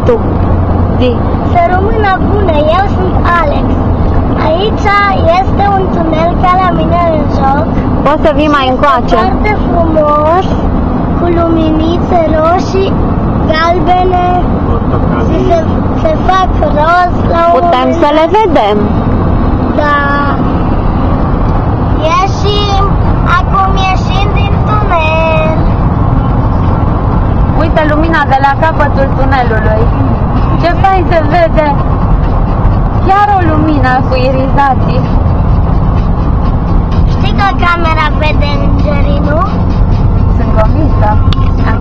tu. Zi. Să rămână bună, eu sunt Alex. Aici este un tunel ca la mine în joc. Poți să vii mai încoace. Foarte frumos, cu luminițe roșii, galbene și se fac roz la un Putem moment să le dat. vedem. Da. Ieșim, acum ieșim din tunel. Uite lumina de la capătul tunelului. Ce fain se vede. Chiar o lumină cu irizații. Știi că camera vede îngerii, nu? Sunt convinsă.